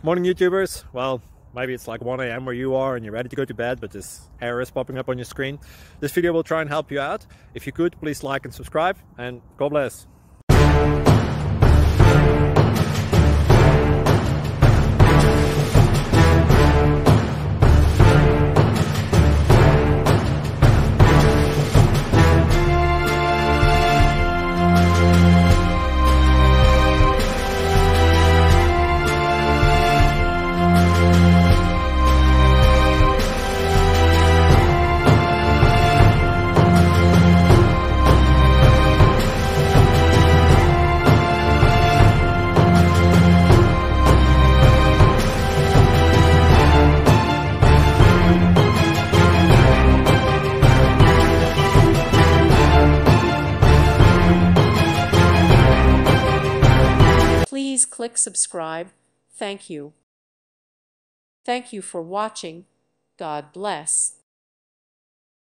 Morning YouTubers. Well, maybe it's like 1 a.m. where you are and you're ready to go to bed, but this error is popping up on your screen. This video will try and help you out. If you could, please like and subscribe, and God bless. Please click subscribe. Thank you. Thank you for watching. God bless.